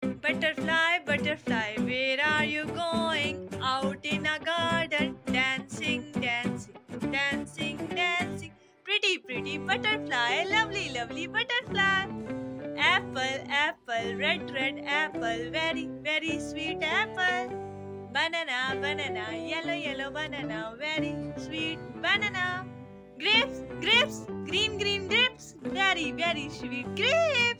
Butterfly, butterfly, where are you going? Out in a garden, dancing, dancing, dancing, dancing. Pretty, pretty butterfly, lovely, lovely butterfly. Apple, apple, red, red apple, very, very sweet apple. Banana, banana, yellow, yellow banana, very sweet banana. Grapes, grapes, green, green grapes, very, very sweet grapes.